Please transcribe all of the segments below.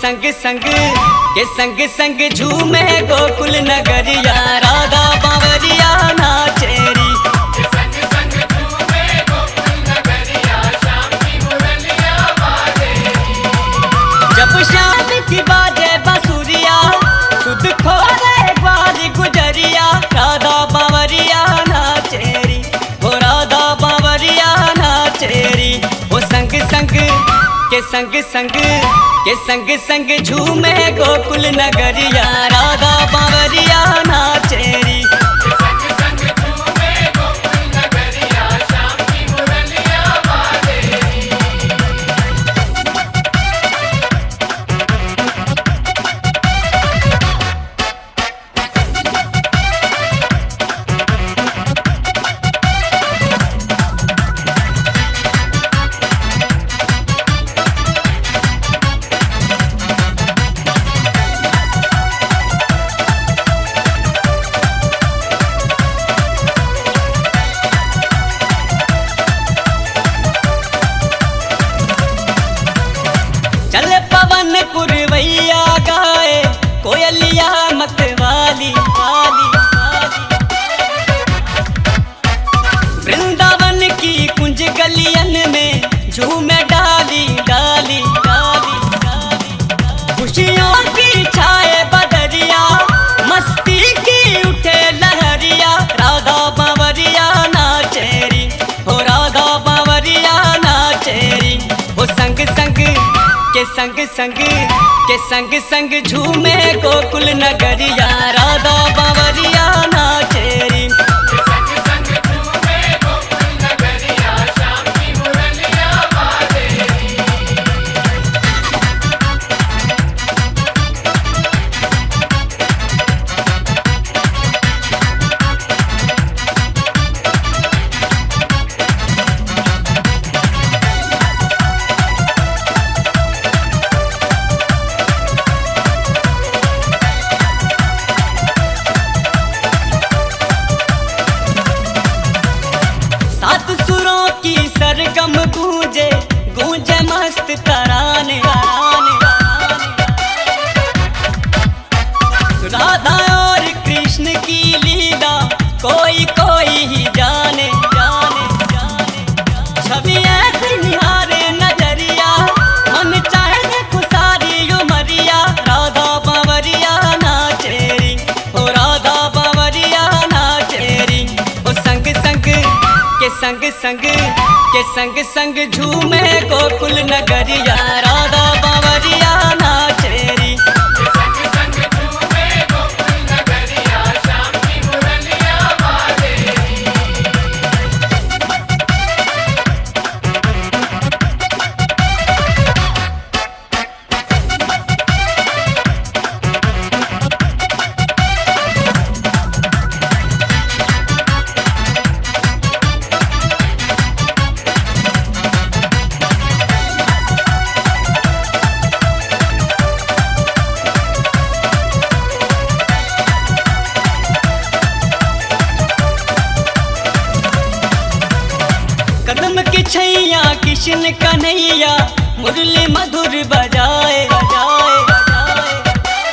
संग संग के संग संग झूमे गोकुल नगरिया, राधा बावरिया नाचेरी। जब शाम की बाजे बांसुरिया, सुध खोले ग्वाली गुजरिया, राधा बावरिया नाचेरी, वो राधा बावरिया नाचेरी। वो संग संग के संग संग के संग संग झूमे गोकुल नगरिया, राधा बावरिया नाचेरी। चले पवन पुरवैया गाए, कोयलिया मतवाली वाली वाली। वृंदावन की कुंज गलियन में झूमे डाली डाली डाली डाली। खुशियों की छाए बदरिया, मस्ती की उठे लहरिया, राधा बावरिया नाचेरी, हो राधा बावरिया नाचेरी। वो संग संग के संग संग के संग संग झूमे गोकुल नगरिया, राधा बावरिया नाचेरी। सात सुरों की सरगम गूंजे गूंजे मस्त तराने तराने। राधा और कृष्ण की लीला कोई कोई ही जाने जाने जाने। छवि ऐसी निहारे नजरिया, मन चाहे खुसारी उमरिया, राधा बावरिया नाचेरी, हो राधा बावरिया नाचेरी। वो संग संग के संग संग के संग संग झूमे गोकुल नगरिया, राधा बावरिया नाचेरी। कदम की छैया किशन कन्हैया, मुरली मधुर बजाए बजाए बजाए।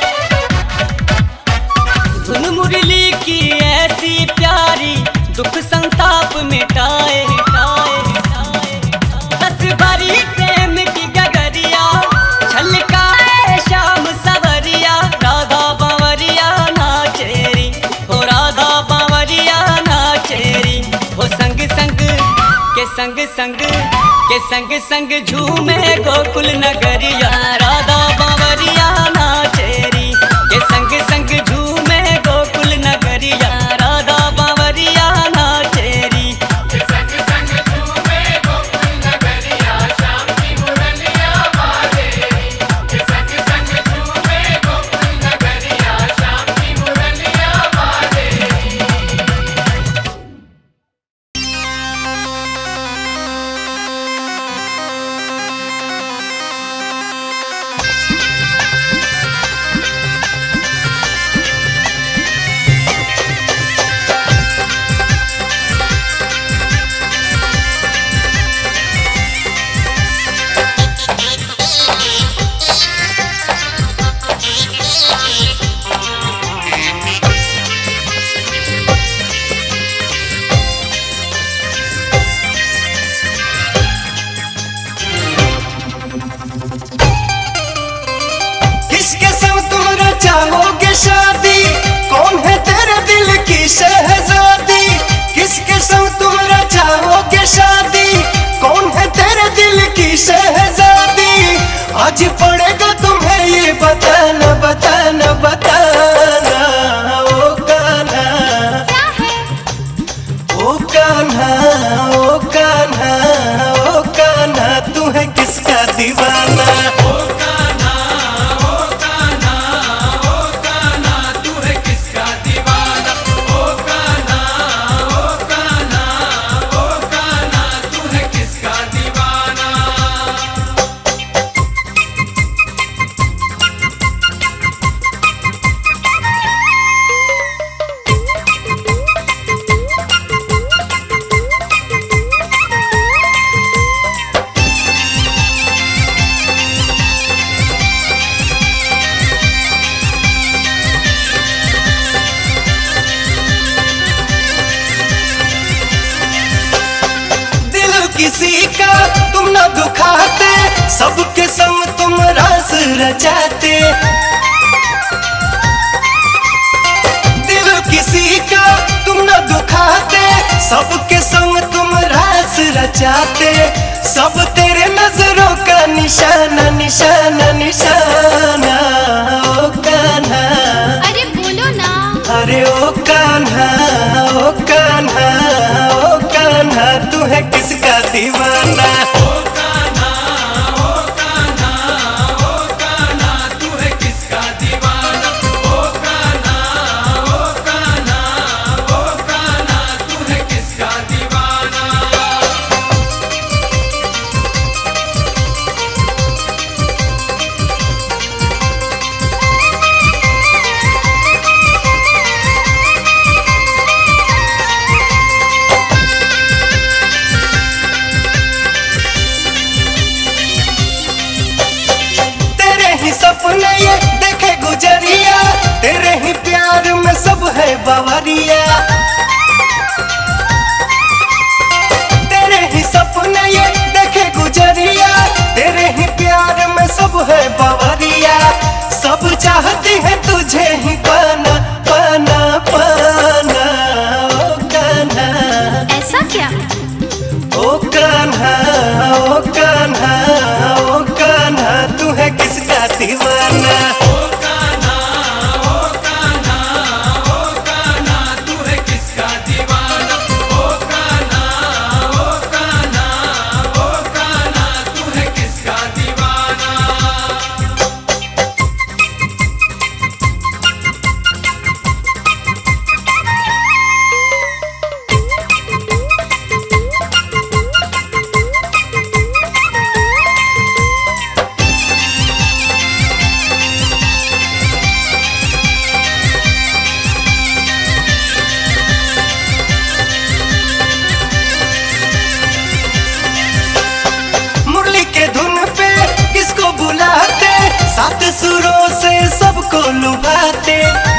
धुन मुरली की ऐसी प्यारी, दुख संताप मिटाए मिटाए मिटाए। रस भरी प्रेम की गगरिया, छलकाए श्याम सवरिया, राधा बावरिया नाचेरी, हो राधा बावरिया नाचेरी। हो संग संग के संग संग के संग संग झूमे गोकुल नगरिया, राधा बावरिया नाचेरी। के संग संग झूमे गोकुल नगरिया, राधा बावरिया नाचेरी। दुखाते, सबके संग तुम रास रचाते। दिल किसी का तुम न दुखाते, सबके संग तुम रास रचाते। सब तेरे नजरों का निशाना निशाना निशाना। ओ कान्हा, अरे बोलो ना। अरे ओ कान्हा, ओ कान्हा, ओ कान्हा, तू है किसका दीवाना? ओ कान्हा, ओ कान्हा, ओ कान्हा, तू है किसका दीवाना? ओ कान्हा, ओ कान्हा, ओ कान्हा, तू है किसका दीवाना? तेरे ही सपने ये देखे गुजरिया, तेरे ही प्यार में सब है बावरिया। तेरे ही सपने ये देखे गुजरिया, तेरे ही प्यार में सब है बावरिया। सब चाहती है तुझे ही पाना पाना पाना। ओ कान्हा, ऐसा क्या? ओ कान्हा, ओ कान्हा, ओ कान्हा, तू है किसका दीवाना? ओ कान्हा, ओ कान्हा, ओ कान्हा, तू है किसका दीवाना? ओ कान्हा, ओ कान्हा, ओ कान्हा, तू है किसका दीवाना? मुरली के धुन पे किसको बुलाते, सात सुरों से सबको लुभाते।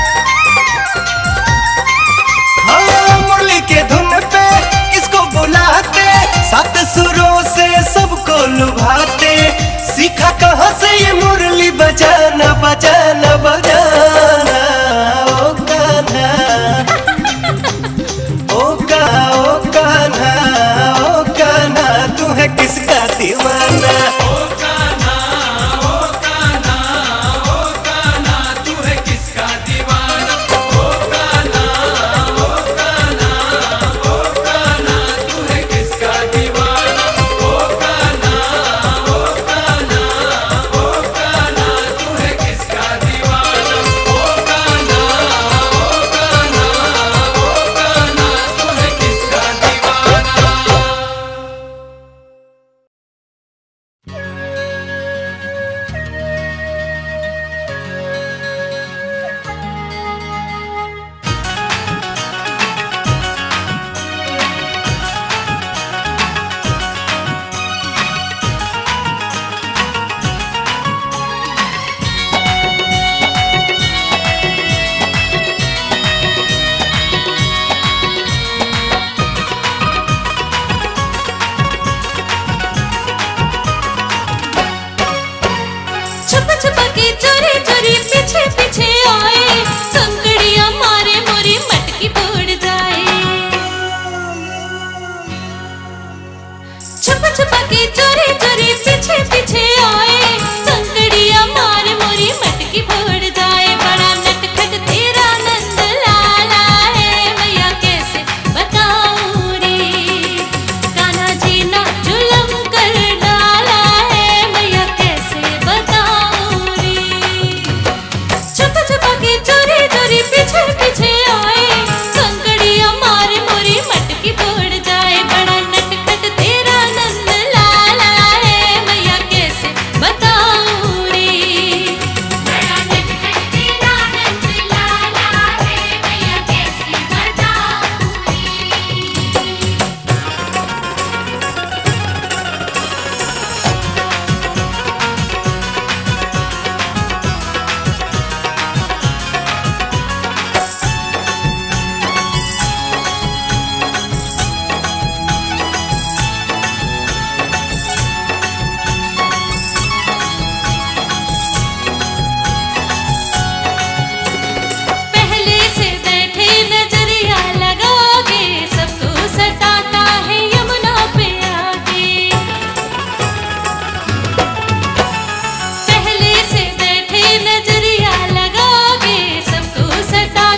हाँ, मुरली के धुन पे किसको बुलाते, सात सुरों से सबको लुभाते। सीखा कहाँ से ये मुरली बजाना बजाना बजाना? ओ कान्हा, ओ कान्हा, ओ कान्हा, तू है किसका दीवाना? ओ कान्हा, ओ कान्हा, ओ कान्हा, तू है किसका दीवाना?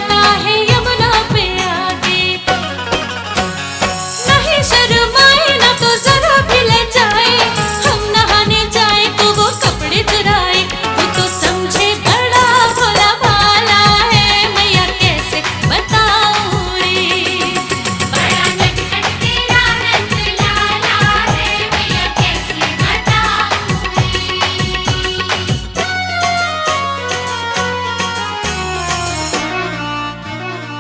चलता है यमुना पे आगे। नहीं शर्माए ना तो जरा भी ले जाए, हम नहाने जाए तो वो कपड़े चुराए। वो तो समझे बड़ा भोला भाला है, मैया कैसे बताऊं रे। बड़ा नटखट तेरा नंद लाला है, मैया कैसे बताऊं रे।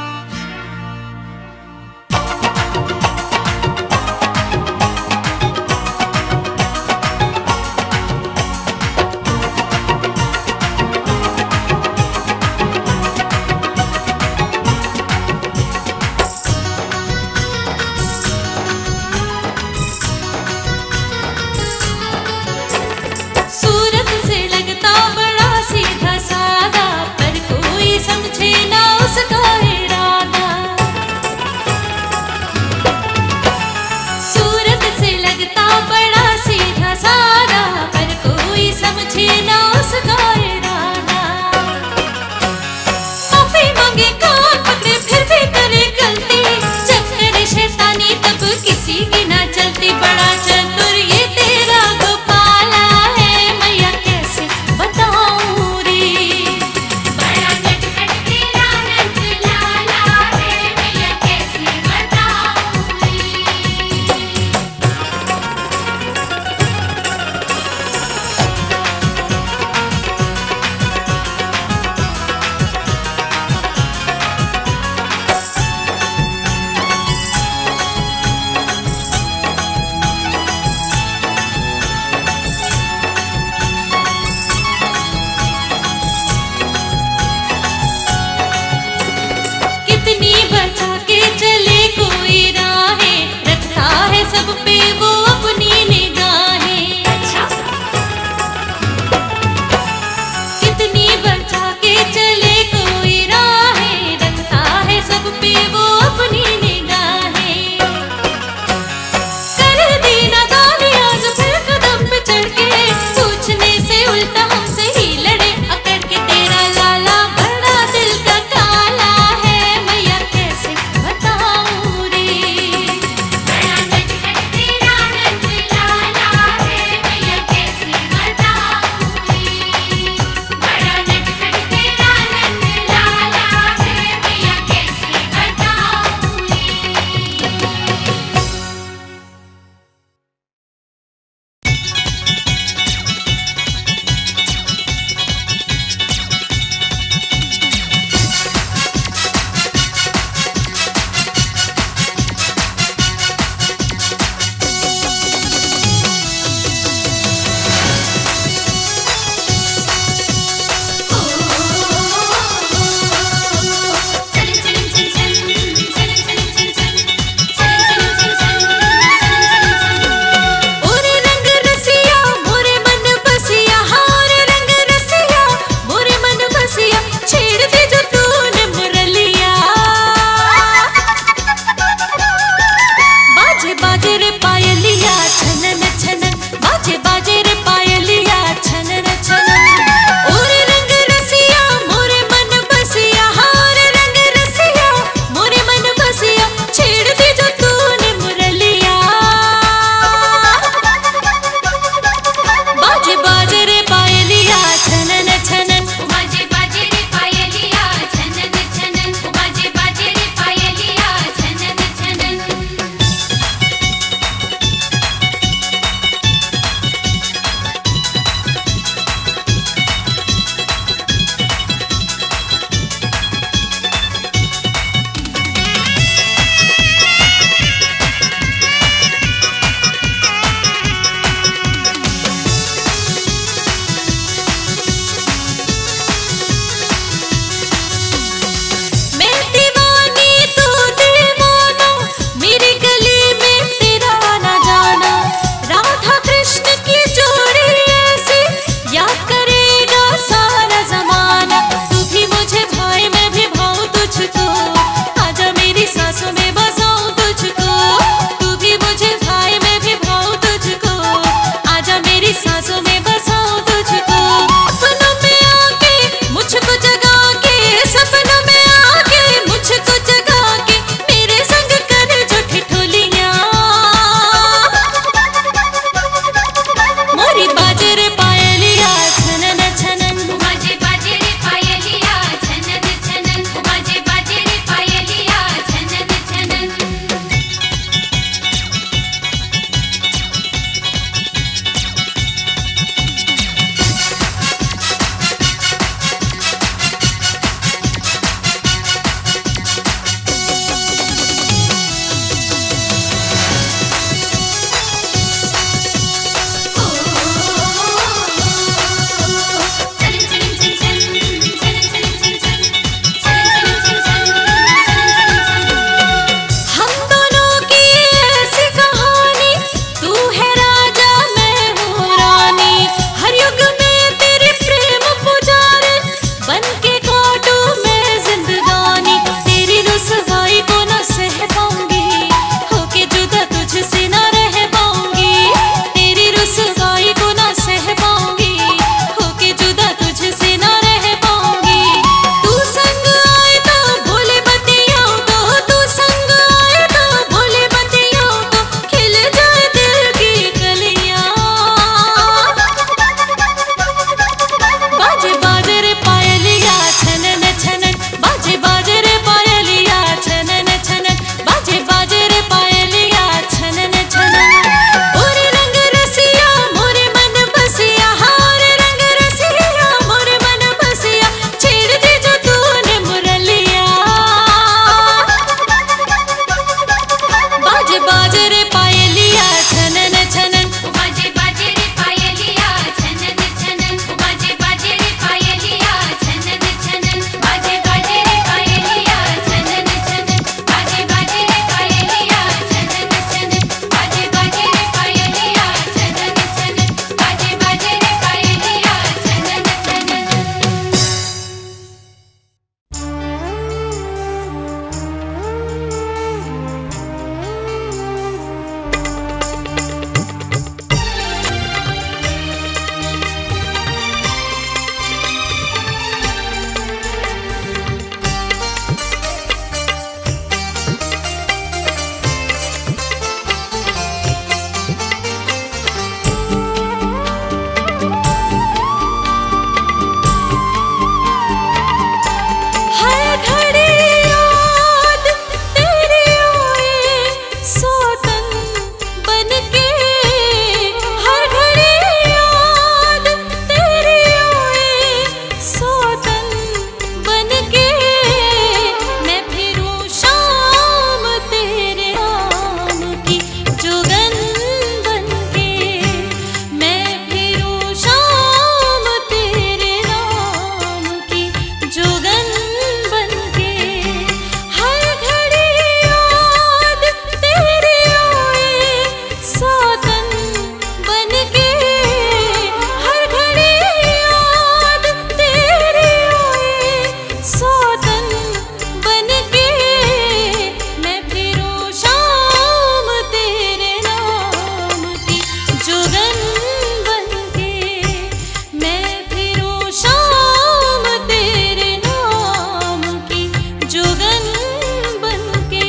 मगन बनके।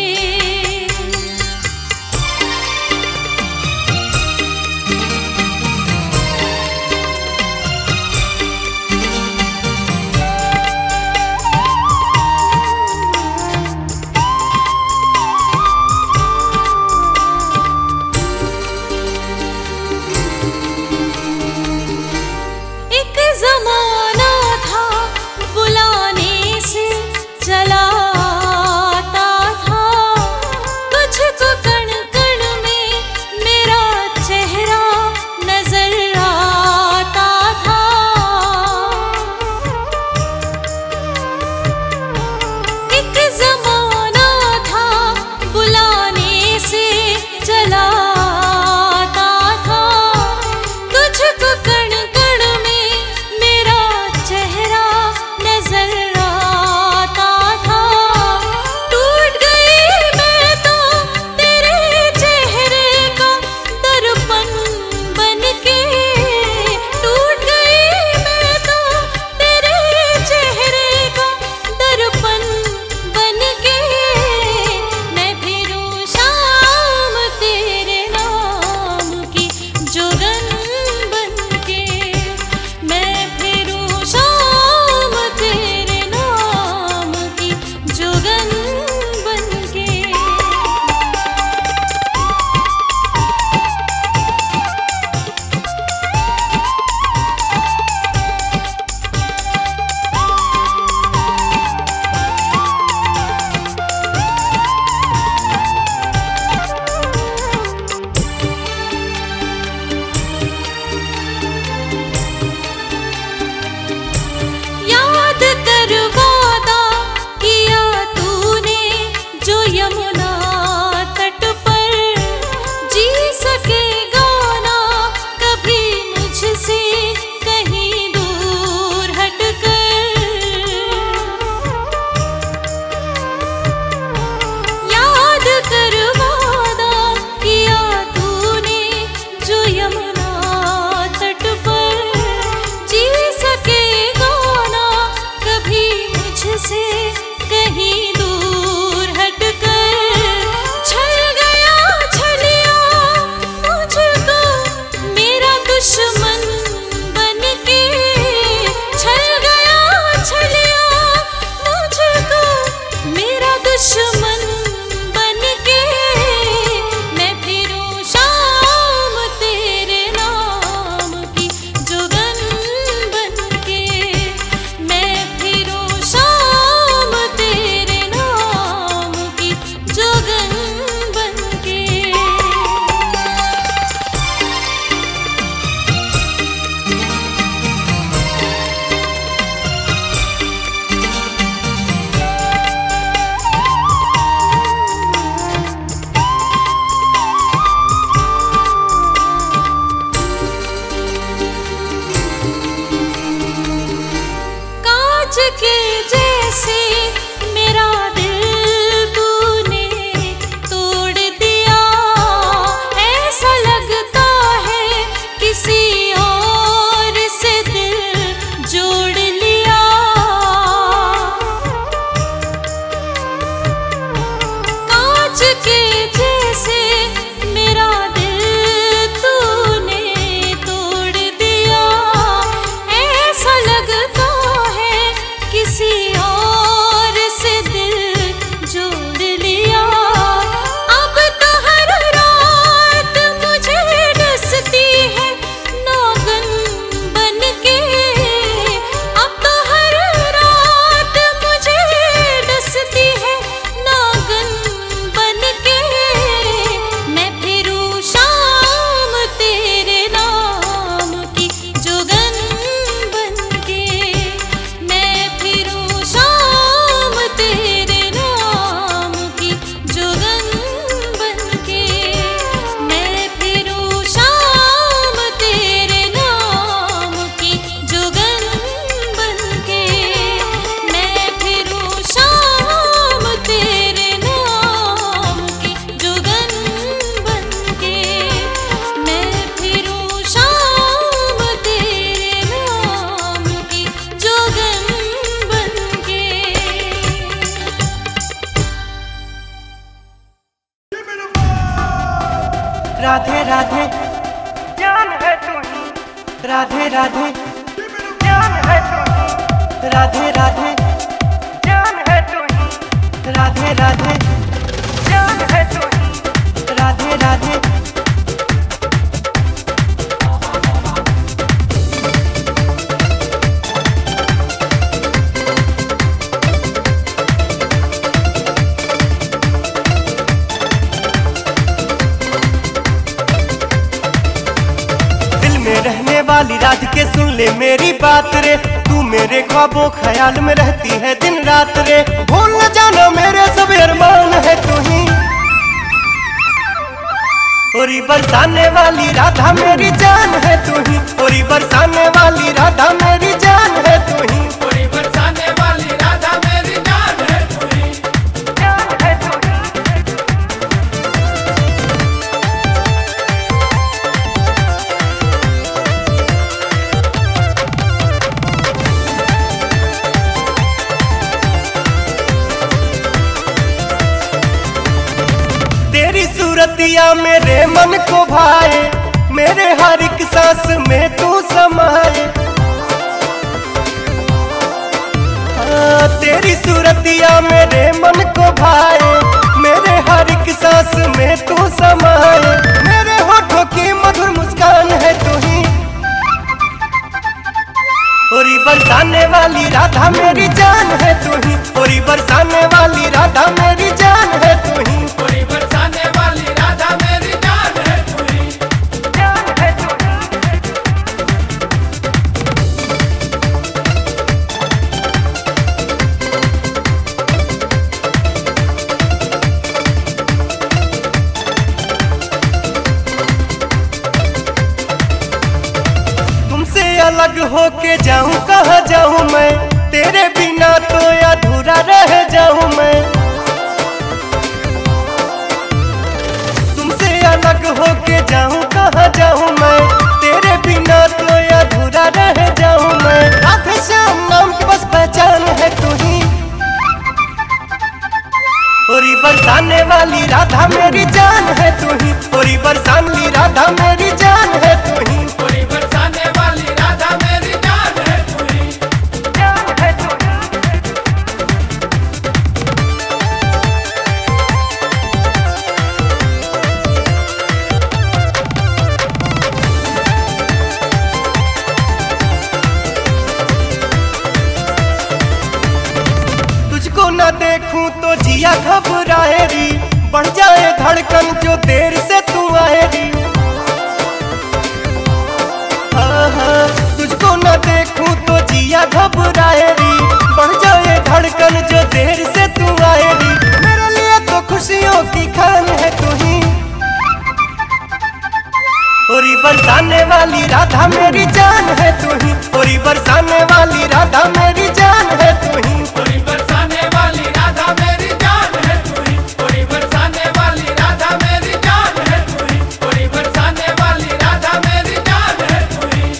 एक जमाना था बुलाने से चला राधे राधे जान है तू ही, राधे राधे जान है तू ही, राधे राधे जान है तू ही, राधे राधे जान है तू ही, राधे राधे। रहने वाली रात के सुन ले मेरी बात रे, तू मेरे ख्वाबों ख्याल में रहती है दिन रात रे। भूल न जाना मेरे सब अरमान है तू ही, ओरी बरसाने वाली राधा मेरी जान है तू ही, ओरी बरसाने वाली राधा मेरी जान है तू ही, ओरी बरसाने वाली राधा मेरी जान है तू ही, जान है तू ही। तेरी सूरतिया मेरे मन को भाए, मेरे हर एक सांस में तू समाए। तेरी सूरतिया मेरे मन को भाए, मेरे हर एक सांस में तू समाए। मेरे होठों की मधुर मुस्कान है तू ही, ओरी बरसाने वाली राधा मेरी जान है तू ही, ओरी बरसाने वाली राधा मेरी जान है तू ही, ओरी बरसाने वाली राधा मेरी जान है तू ही, जान है तू ही। तुमसे अलग होके जाऊं कहाँ जाऊं मैं, तेरे बिना तो अधूरा रह जाऊं मैं। तुमसे अलग होके जाऊं कहाँ जाऊं मैं, तेरे बिना तो अधूरा रह जाऊं मैं। राधे श्याम नाम की बस पहचान है तू ही, ओरी बरसाने वाली राधा मेरी जान है तू ही, ओरी बरसाने राधा मेरी जान है तू ही, ओरी बरसाने वाली राधा मेरी जान है तू ही, जान है तू ही। तुझको न देखूं तो जिया घबराए री, बढ़ जाए धड़कन जो देर से तू आए री। तुझको न देखूं तो जिया घबराए री, बढ़ जाए धड़कन जो देर से तू आए री। मेरे लिए तो खुशियों की खान है तू ही, ओरी बरसाने वाली राधा मेरी जान है तू ही, ओरी बरसाने वाली राधा मेरी जान है तू ही, ओरी बरसाने वाली राधा मेरी जान है तू ही, ओरी बरसाने वाली राधा मेरी जान है तू ही, ओरी बरसाने वाली राधा मेरी जान है तू ही।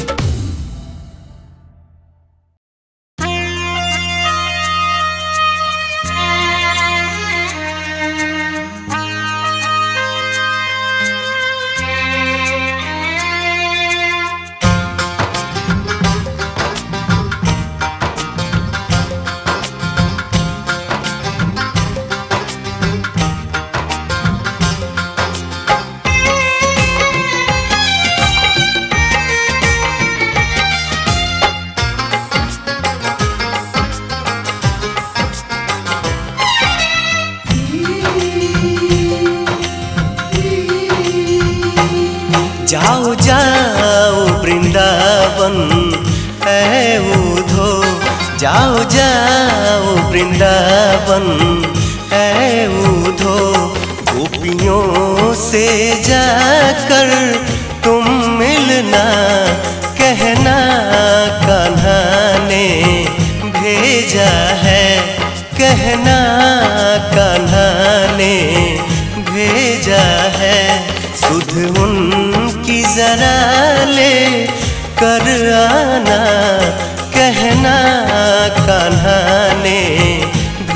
जाओ जाओ वृंदावन है उधो, जाओ जाओ वृंदावन है उधो। गोपियों से जाकर तुम मिलना, कहना कान्हा ने भेजा है, कहना कान्हा ने भेजा है। सुध उनकी जरा ले कर आना, कहना कान्हा ने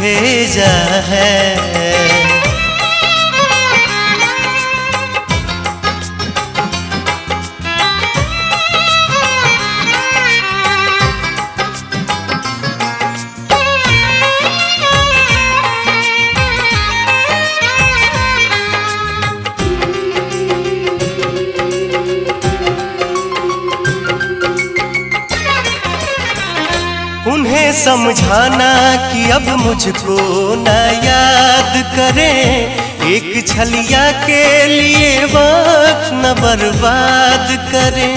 भेजा है। समझाना कि अब मुझको न याद करें, एक छलिया के लिए वक्त न बर्बाद करें।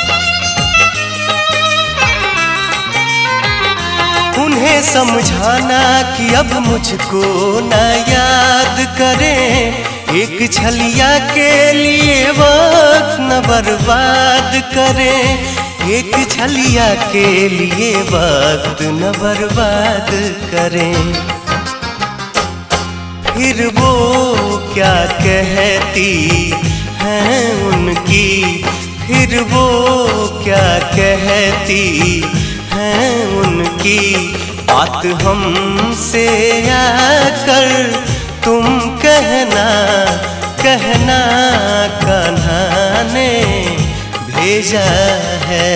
उन्हें समझाना कि अब मुझको न याद करें, एक छलिया के लिए वक्त न बर्बाद करें, एक छलिया के लिए वक्त न बर्बाद करें। फिर वो क्या कहती हैं उनकी, फिर वो क्या कहती हैं उनकी, बात हमसे आकर तुम कहना, कहना कान्हा ने भेजा है।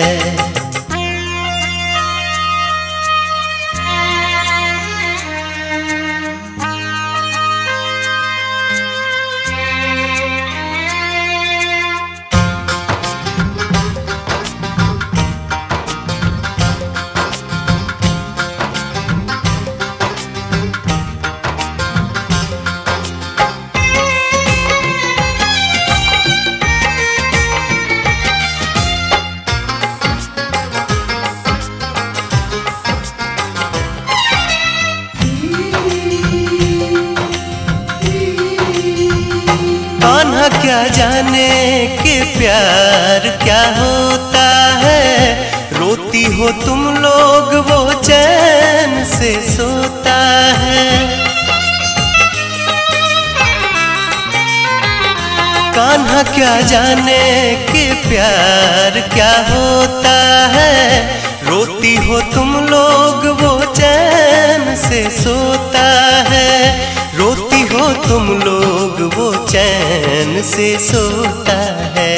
क्या जाने कि प्यार क्या होता है, रोती हो तुम लोग वो चैन से सोता है। कान्हा क्या जाने कि प्यार क्या होता है, रोती हो तुम लोग वो चैन से सोता है, रोती हो तुम लोग वो चैन से सोता है।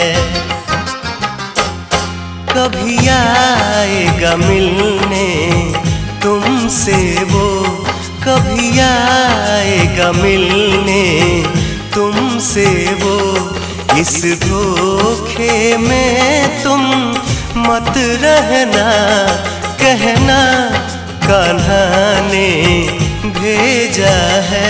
कभी आएगा मिलने तुमसे वो, कभी आएगा मिलने तुमसे वो, इस धोखे में तुम मत रहना, कहना कान्हा ने भेजा है।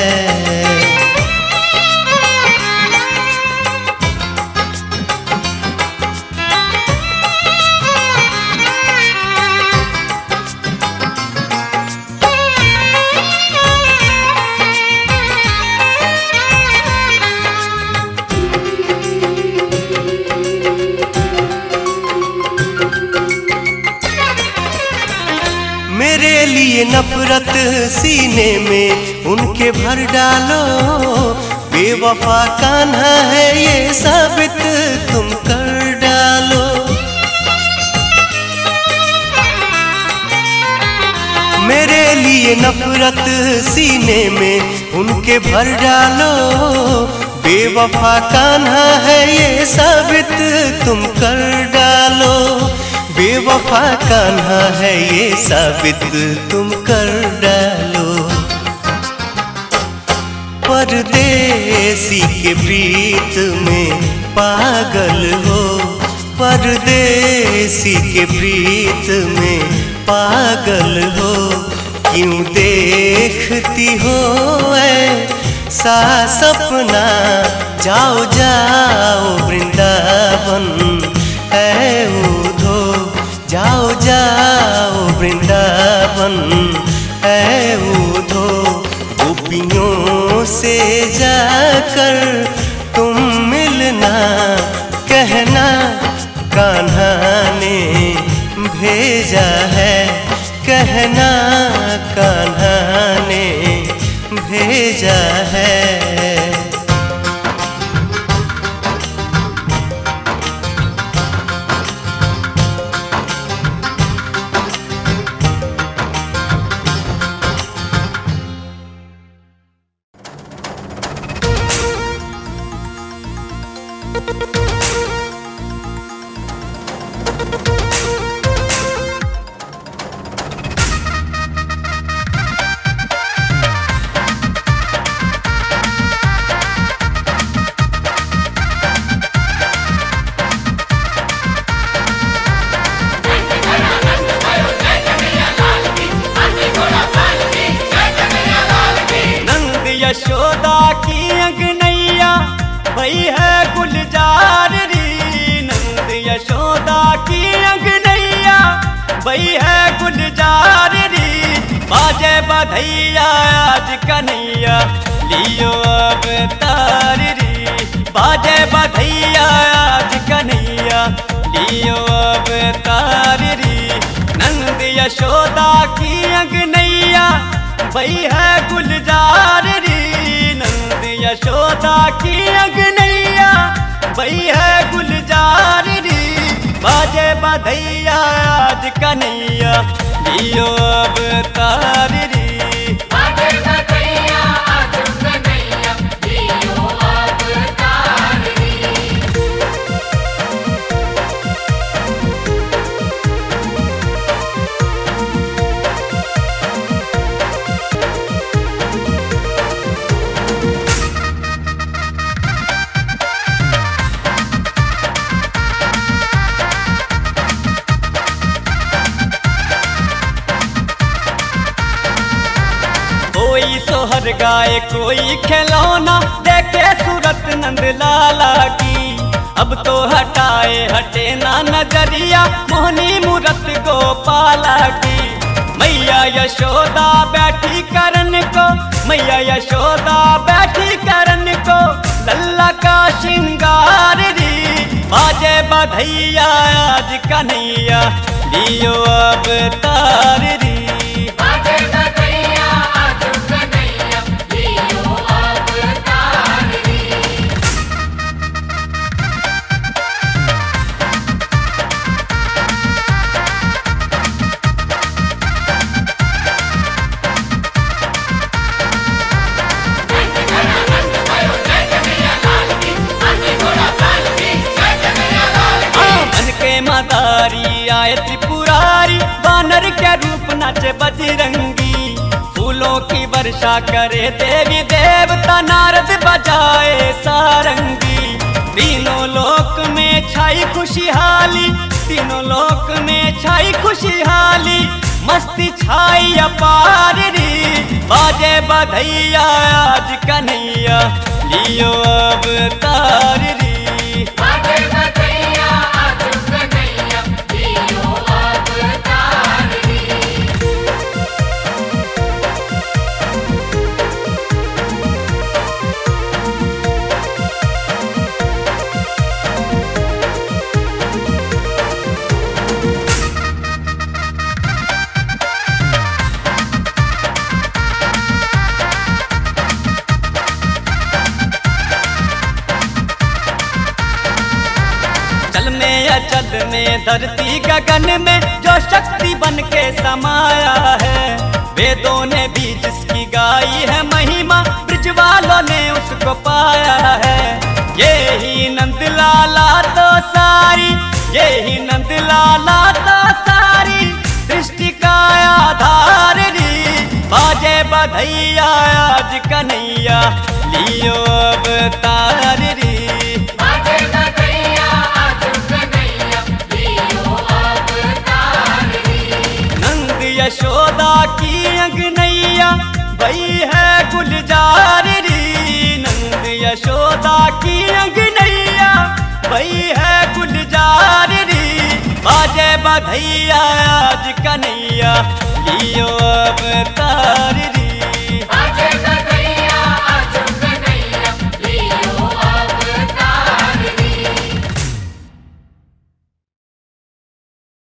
मेरे लिए नफरत सीने में उनके भर डालो, बेवफा कान्हा है ये साबित तुम कर डालो। मेरे लिए नफरत सीने में उनके भर डालो, बेवफा कान्हा है ये साबित तुम कर डालो, बेवफा कान्हा है ये साबित तुम कर डालो। परदेसी के प्रीत में पागल हो, परदेसी के प्रीत में पागल हो, क्यों देखती हो ऐसा सपना, जाओ जाओ वृंदावन है उधो, जाओ जाओ वृंदावन है उधो, गोपियों से जाकर तुम मिलना, कहना कान्हा ने भेजा है, कहना कान्हा ने भेजा है। यशोदा की अंगनैया भई है गुलजार री। नंद यशोदा की अंगनैया भई है गुलजार री। बाजे बधैया आज कन्हैया लियो अवतार री। बाजे बधैया आज कन्हैया लियो अवतार री। नंद यशोदा की अंगनैया भई है गुलजार री। नंद यशोदा की अंगनैया भई है गुलजार री। बाजे बधैया आज कन्हैया लियो अवतार री। बाजे बधैया आज कन्हैया लियो अवतार री। कोई सोहर गाए कोई खिलौना देखे सूरत नंद लाला की। अब तो हटाए हटे ना नजरिया मोहनी मूरत गोपाला की। मैया यशोदा बैठी करन को, मैया यशोदा बैठी करन को लल्ला का श्रृंगार री। बाजे बधैया आज कन्हैया लियो अवतार री। बाजे बधैया आज कन्हैया लियो अवतार री। मन के मदारी आए त्रिपुरारी वानर के रूप नाचे बजरंगी। फूलों की वर्षा करे देवी देवता नारद बजाए सारंगी। तीनों लोक में छाई खुशहाली, तीनों लोक में छाई खुशहाली। मस्ती छाई अपार री। बाजे बधैया आज कन्हैया लियो अवतार री। बाजे बधैया आज कन्हैया लियो अवतार री। चल में या चल में धरती गगन में जो शक्ति बन के समाया है। वेदों ने भी जिसकी गाई है महिमा ब्रज वालों ने उसको पाया है। ये ही नंद लाला तो सारी, ये ही नंद लाला तो सारी सृष्टि का आधार री। बाजे बधैया आज कन्हैया लियो अवतार री। बाजे बधैया आज कन्हैया लियो अवतार री। नंद यशोदा की अंगनैया भई है गुलजार री। नंद यशोदा की अंगनैया भई है गुलजार री। बाजे बधैया आज कन्हैया लियो अवतार री।